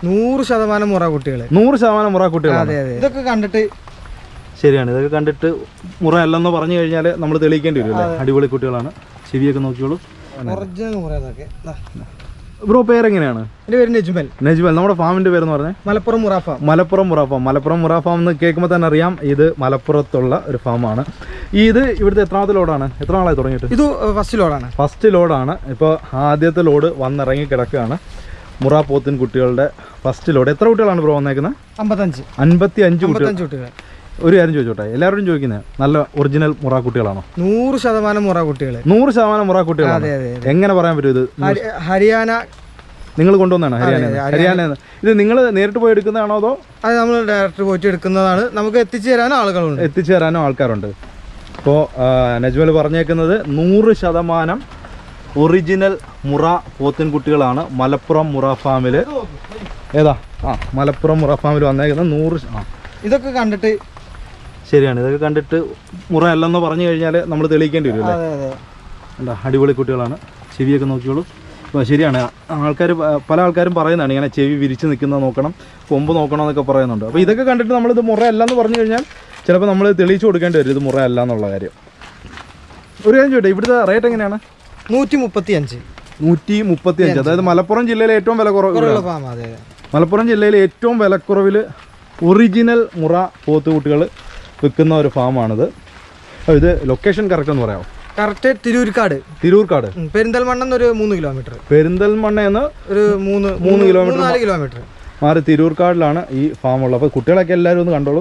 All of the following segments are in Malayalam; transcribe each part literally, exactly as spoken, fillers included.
നൂറ് ശതമാനം മുറ കുട്ടികൾ നൂറ് ശതമാനം മുറ കുട്ടികൾ. അതെ അതെ. ഇതൊക്കെ കണ്ടിട്ട് ശരിയാണ്, ഇതൊക്കെ കണ്ടിട്ട് മുറ അല്ലെന്ന് പറഞ്ഞു കഴിഞ്ഞാൽ നമ്മൾ തെളിയിക്കേണ്ടി വരും അല്ലേ? അടിപൊളി കുട്ടികളാണ്. ചെവിയൊക്കെ നോക്കിയോളൂ. ഒറിജിനൽ മുറ ഇതൊക്കെ. ബ്രോ പേരെങ്ങനെയാണ്? എൻ്റെ പേര് നജ്മൽ. നജ്മൽ. നമ്മുടെ ഫാമിന്റെ പേരെന്ന് പറഞ്ഞാൽ മലപ്പുറം മുറ ഫാം. മലപ്പുറം മുറ ഫാം. മലപ്പുറം മുറ ഫാം എന്ന് കേൾക്കുമ്പോൾ തന്നെ അറിയാം ഇത് മലപ്പുറത്തുള്ള ഒരു ഫാമാണ്. ഇത് ഇവിടുത്തെ എത്രാമത്തെ ലോഡാണ്? എത്ര നാളായി തുടങ്ങിയിട്ട്? ഇത് ഫസ്റ്റ് ലോഡാണ്. ഫസ്റ്റ് ലോഡാണ്. ഇപ്പോൾ ആദ്യത്തെ ലോഡ് വന്നിറങ്ങി കിടക്കുകയാണ്. മുറ പോത്തിൻ കുട്ടികളുടെ ഫസ്റ്റ് ലോഡ്. എത്ര കുട്ടികളാണ് ബ്രോ വന്നേക്കുന്നത്? അമ്പത്തഞ്ച് അൻപത്തി അഞ്ച് കുട്ടികൾ. കുട്ടികൾ. ഒരു കാര്യം ചോദിച്ചോട്ടെ, എല്ലാവരും ചോദിക്കുന്നത് നല്ല ഒറിജിനൽ മുറ കുട്ടികളാണോ? നൂറ് ശതമാനം മുറ കുട്ടികൾ. നൂറ് ശതമാനം മുറ കുട്ടികളാണ്. എങ്ങനെ പറയാൻ പറ്റും? ഇത് ഹരിയാന നിങ്ങൾ കൊണ്ടുവന്നാണ്? ഹരിയാന. ഹരിയാന. ഇത് നിങ്ങൾ നേരിട്ട് പോയി എടുക്കുന്നതാണോ അതോ? അത് നമ്മൾ ഡയറക്റ്റ് പോയിട്ട് എടുക്കുന്നതാണ്. നമുക്ക് എത്തിച്ചു തരാനും ആളുകളുണ്ട്. എത്തിച്ചു തരാനും ആൾക്കാരുണ്ട്. ഇപ്പോൾ നജ്മൽ പറഞ്ഞേക്കുന്നത് നൂറ് ശതമാനം ഒറിജിനൽ മുറ പോത്തിൻ കുട്ടികളാണ് മലപ്പുറം മുറ ഫാമിൽ. ഏതാ? ആ, മലപ്പുറം മുറ ഫാമിൽ വന്നേക്കുന്നത് നൂറ്. ആ, ഇതൊക്കെ കണ്ടിട്ട് ശരിയാണ്, ഇതൊക്കെ കണ്ടിട്ട് മുറ അല്ലെന്ന് പറഞ്ഞു കഴിഞ്ഞാൽ നമ്മൾ തെളിയിക്കേണ്ടി വരും അല്ലേ? എന്താ അടിപൊളി കുട്ടികളാണ്. ചെവിയൊക്കെ നോക്കിയോളൂ. അപ്പോൾ ശരിയാണ്, ആൾക്കാർ പല ആൾക്കാരും പറയുന്നതാണ് ഇങ്ങനെ ചെവി വിരിച്ച് നിൽക്കുന്നത് നോക്കണം, കൊമ്പ് നോക്കണം എന്നൊക്കെ പറയുന്നുണ്ട്. അപ്പോൾ ഇതൊക്കെ കണ്ടിട്ട് നമ്മളിത് മുറ അല്ലെന്ന് പറഞ്ഞു കഴിഞ്ഞാൽ ചിലപ്പോൾ നമ്മൾ തെളിയിച്ചു കൊടുക്കേണ്ടി വരും ഇത് മുറ അല്ല എന്നുള്ള കാര്യം. ഒരു കാര്യം ചോദിട്ടെ, ഇവിടുത്തെ റേറ്റ് എങ്ങനെയാണ്? നൂറ്റി മുപ്പത്തി അഞ്ച് നൂറ്റി മുപ്പത്തി അഞ്ച് അതായത് മലപ്പുറം ജില്ലയിലെ ഏറ്റവും വില കുറവ്. മലപ്പുറം ജില്ലയിലെ ഏറ്റവും വിലക്കുറവിൽ ഒറിജിനൽ മുറ പോത്തുകുട്ടികൾ വിൽക്കുന്ന ഒരു ഫാമാണിത്. ഇത് ലൊക്കേഷൻ കറക്റ്റ് എന്ന് പറയാമോ? കറക്റ്റ് തിരൂർക്കാട്. തിരൂർക്കാട്. പെരിന്തൽമണ്ണ ഒരു മൂന്ന് കിലോമീറ്റർ. പെരിന്തൽമണ്ണ എന്ന് ഒരു മൂന്ന് മൂന്ന് കിലോമീറ്റർ നാല് കിലോമീറ്റർ മാറി തിരൂർക്കാടിലാണ് ഈ ഫാമുള്ളത്. അപ്പോൾ കുട്ടികളൊക്കെ എല്ലാവരും ഒന്ന് കണ്ടോളൂ.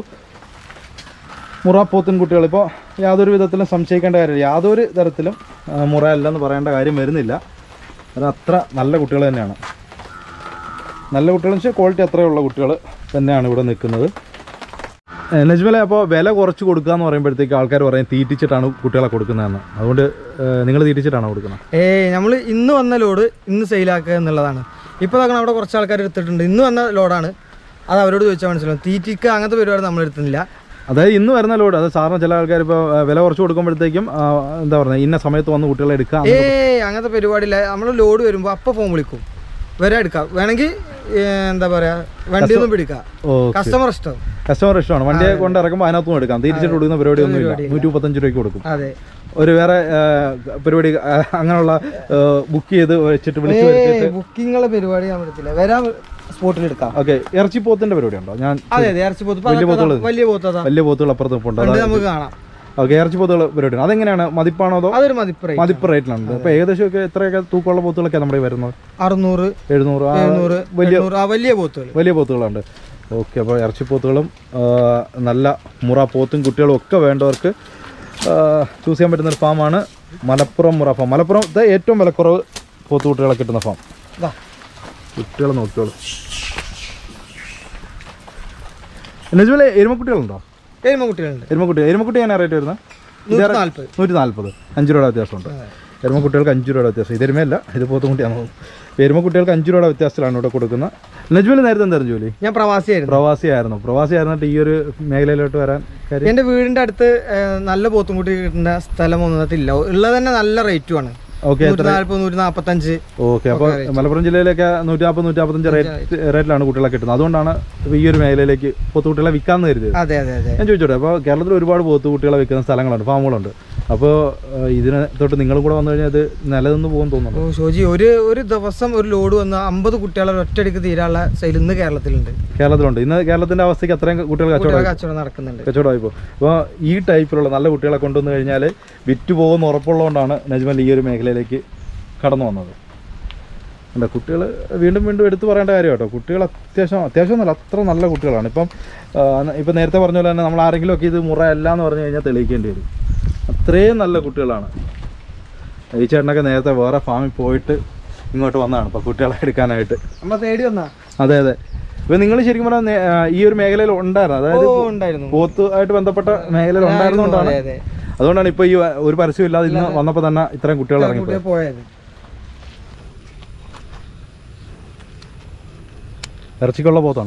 മുറ പോത്തിൻ കുട്ടികൾ ഇപ്പോൾ യാതൊരു വിധത്തിലും സംശയിക്കേണ്ട കാര്യമില്ല. യാതൊരു തരത്തിലും മുറ അല്ലെന്ന് പറയേണ്ട കാര്യം വരുന്നില്ല. അത് അത്ര നല്ല കുട്ടികൾ തന്നെയാണ്. നല്ല കുട്ടികളെന്ന് വെച്ചാൽ ക്വാളിറ്റി അത്രയുള്ള കുട്ടികൾ തന്നെയാണ് ഇവിടെ നിൽക്കുന്നത്. നജ്മലെ, അപ്പോൾ വില കുറച്ച് കൊടുക്കുക എന്ന് പറയുമ്പോഴത്തേക്ക് ആൾക്കാർ പറയും തീറ്റിച്ചിട്ടാണ് കുട്ടികളെ കൊടുക്കുന്നതെന്ന്. അതുകൊണ്ട് നിങ്ങൾ തീറ്റിച്ചിട്ടാണോ കൊടുക്കുന്നത്? ഏയ്, നമ്മൾ ഇന്ന് വന്ന ലോഡ് ഇന്ന് സെയിലാക്കുക എന്നുള്ളതാണ്. ഇപ്പോൾ നോക്കണം, അവിടെ കുറച്ച് ആൾക്കാർ എടുത്തിട്ടുണ്ട്. ഇന്ന് വന്ന ലോഡാണ്. അത് അവരോട് ചോദിച്ചാൽ മനസ്സിലാവും. തീറ്റിക്ക് അങ്ങനത്തെ പരിപാടി നമ്മൾ എടുത്തില്ല. അതായത് ഇന്ന് വരുന്ന ലോഡ്. അത് സാറിന് ചില ആൾക്കാർ ഇപ്പോൾ വില കുറച്ച് കൊടുക്കുമ്പോഴത്തേക്കും എന്താ പറയുക, ഇന്ന സമയത്ത് വന്ന് കുട്ടികളെ എടുക്കാം. ഏയ്, അങ്ങനത്തെ പരിപാടിയില്ല. നമ്മൾ ലോഡ് വരുമ്പോൾ അപ്പോൾ ഫോൺ വിളിക്കും, വരെ എടുക്കാം. വേണമെങ്കിൽ എന്താ പറയാ, വണ്ടിയൊന്നും പിടിക്കാം. കസ്റ്റമർ ഇഷ്ടം. കസ്റ്റമർ ഇഷ്ടമാണ്. വണ്ടിയെ കൊണ്ട് ഇറക്കുമ്പോൾ അതിനകത്തും എടുക്കാം. തിരിച്ചിട്ട് കൊടുക്കുന്ന പരിപാടി ഒന്നും ഇല്ല. നൂറ്റി മുപ്പത്തഞ്ച് രൂപയ്ക്ക് കൊടുക്കും. അതെ. ഒരു വേറെ പരിപാടി അങ്ങനെയുള്ള ബുക്ക് ചെയ്ത് വെച്ചിട്ട് വിളിച്ച് ബുക്കിങ്ങുള്ള പരിപാടി ഞാൻ എടുത്തില്ല. വരാൻ സ്പോട്ടിൽ എടുക്കാം. ഓക്കെ. ഇറച്ചിപ്പോത്തിന്റെ പരിപാടി ഉണ്ടോ? ഞാൻ അതെ അതെ, ഇറച്ചിപ്പോത്ത്. വലിയ പോത്തുകൾ വലിയ പോത്ത് വലിയ പോത്തുകൾ അപ്പുറത്ത് നിൽപ്പുണ്ട്, നമുക്ക് കാണാം. ഓക്കെ. ഇറച്ചിപ്പോത്തുകൾ പരിപാടി അതെങ്ങനെയാണ്? മതിപ്പാണോ അതോ? അതൊരു മതിപ്പ് മതിപ്പ് റേറ്റിലാണ്. അപ്പോൾ ഏകദേശം ഒക്കെ എത്രയൊക്കെ തൂക്കമുള്ള പോത്തുകളൊക്കെ നമ്മുടെ വരുന്നത്? അറുന്നൂറ് എഴുന്നൂറ് എഴുന്നൂറ് വലിയ വലിയ പോത്തുകൾ വലിയ പോത്തുകളുണ്ട്. ഓക്കെ. അപ്പോൾ ഇറച്ചിപ്പോത്തുകളും നല്ല മുറ പോത്തും കുട്ടികളും ഒക്കെ വേണ്ടവർക്ക് ചൂസ് ചെയ്യാൻ പറ്റുന്നൊരു ഫാമാണ് മലപ്പുറം മുറ ഫാം. മലപ്പുറത്തെ ഏറ്റവും വിലക്കുറവ് പോത്തുകുട്ടികളെ കിട്ടുന്ന ഫാം. കുട്ടികളെ നോക്കിയോളൂ. നജ്മലെ, എരുമക്കുട്ടികളുണ്ടോ? എരുമക്കുട്ടികളുണ്ട്. എരുമക്കുട്ടി എരുമക്കുട്ടി എങ്ങനെ റേറ്റ് വരുന്നത്? നൂറ്റി നാൽപ്പത്. അഞ്ച് രൂപയുടെ വ്യത്യാസമുണ്ട്. എരുമക്കുട്ടികൾക്ക് അഞ്ച് രൂപയുടെ വ്യത്യാസം. ഇത് എരുമയല്ല, ഇത് പോത്തുകുട്ടിയാണ്. എരുമക്കുട്ടികൾക്ക് അഞ്ച് രൂപയുടെ വ്യത്യാസത്തിലാണ് ഇവിടെ കൊടുക്കുന്നത്. നജ്മൽ നേരത്തെ എന്തായിരുന്നു ജോലി? ഞാൻ പ്രവാസിയായിരുന്നു. പ്രവാസിയായിരുന്നു. പ്രവാസിയായിരുന്നിട്ട് ഈ ഒരു മേഖലയിലോട്ട് വരാൻ കാര്യം? എൻ്റെ വീടിൻ്റെ അടുത്ത് നല്ല പോത്തുംകുട്ടി കിട്ടുന്ന സ്ഥലം ഒന്നിട്ടില്ല. ഉള്ളത് തന്നെ നല്ല റേറ്റുമാണ്. ഓക്കെ. നൂറ്റി നാൽപ്പത്തഞ്ച്. ഓക്കെ. അപ്പോൾ മലപ്പുറം ജില്ലയിലൊക്കെ നൂറ്റി നാൽപ്പത് നൂറ്റി നാൽപ്പത്തഞ്ച് റേറ്റ് റേറ്റിലാണ് കുട്ടികളെ കിട്ടുന്നത്. അതുകൊണ്ടാണ് ഈ ഒരു മേഖലയിലേക്ക് പോത്തുകുട്ടികളെ വിൽക്കാമെന്ന് കരുതിയത്. അതെ അതെ അതെ. ഞാൻ ചോദിച്ചോട്ടെ, അപ്പോൾ കേരളത്തിൽ ഒരുപാട് പോത്തുകുട്ടികളെ വിൽക്കുന്ന സ്ഥലങ്ങളുണ്ട്, ഫാമുകളുണ്ട്. അപ്പോൾ ഇതിന് തൊട്ട് നിങ്ങളും കൂടെ വന്നു കഴിഞ്ഞാൽ അത് നിലനിന്ന് പോകും തോന്നുന്നു. ഓ ഷോജി, ഒരു ഒരു ദിവസം ഒരു ലോഡ് വന്ന് അമ്പത് കുട്ടികളെ ഒറ്റയടിക്ക് തീരാനുള്ള സെയിൽ ഇന്ന് കേരളത്തിലുണ്ട്. കേരളത്തിലുണ്ട്. ഇന്ന് കേരളത്തിന്റെ അവസ്ഥയ്ക്ക് അത്രയും കുട്ടികൾ കച്ചവടം കച്ചവടം നടക്കുന്നുണ്ട്. കച്ചവടമായി പോകും. അപ്പോൾ ഈ ടൈപ്പിലുള്ള നല്ല കുട്ടികളെ കൊണ്ടുവന്നു കഴിഞ്ഞാൽ വിറ്റ് പോകുന്ന ഉറപ്പുള്ളതുകൊണ്ടാണ് നജ്മൽ ഈ ഒരു മേഖലയിലേക്ക് കടന്നു വന്നത്. അല്ല, കുട്ടികൾ വീണ്ടും വീണ്ടും എടുത്തു പറയേണ്ട കാര്യം കേട്ടോ. കുട്ടികൾ അത്യാവശ്യം അത്യാവശ്യം നല്ല അത്ര നല്ല കുട്ടികളാണ്. ഇപ്പം ഇപ്പം നേരത്തെ പറഞ്ഞ പോലെ തന്നെ നമ്മൾ ആരെങ്കിലും ഒക്കെ ഇത് മുറ അല്ല എന്ന് പറഞ്ഞു കഴിഞ്ഞാൽ തെളിയിക്കേണ്ടി വരും. അത്രയും നല്ല കുട്ടികളാണ്. ഈ ചേട്ടനൊക്കെ നേരത്തെ വേറെ ഫാമിൽ പോയിട്ട് ഇങ്ങോട്ട് വന്നതാണ് ഇപ്പോൾ കുട്ടികളെ എടുക്കാനായിട്ട്. നമ്മൾ തേടി വന്നാ. അതെ അതെ. ഇപ്പം നിങ്ങൾ ശരിക്കും പറഞ്ഞാൽ ഈ ഒരു മേഖലയിൽ ഉണ്ടായിരുന്നു, അതായത് പോത്തുമായിട്ട് ബന്ധപ്പെട്ട മേഖലയിൽ ഉണ്ടായിരുന്നുകൊണ്ടാണ്. അതുകൊണ്ടാണ് ഇപ്പോൾ ഈ ഒരു പരസ്യം ഇല്ലാതെ ഇന്ന് വന്നപ്പോൾ തന്നെ ഇത്രയും കുട്ടികൾ ഇറങ്ങി പോയത്. ഇറച്ചിക്കുള്ള പോത്താണ്.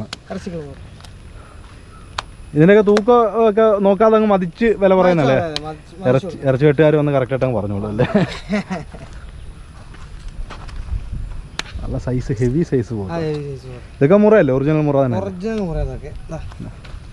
ഇതിനൊക്കെ തൂക്കം ഒക്കെ നോക്കാതെ അങ്ങ് മതിച്ച് വില പറയുന്നല്ലേ? ഇറച്ചി ഇറച്ചി വെട്ടുകാർ വന്ന് കറക്റ്റായിട്ട് അങ്ങ് പറഞ്ഞോളൂ അല്ലേ? നല്ല സൈസ് ഹെവി സൈസ് പോകും ആ, ഈ size പോലെ. ഇതൊക്കെ മുറയല്ലേ ഒറിജിനൽ മുറ തന്നെ ഒറിജിനൽ മുറ ഇതൊക്കെ. ദാ.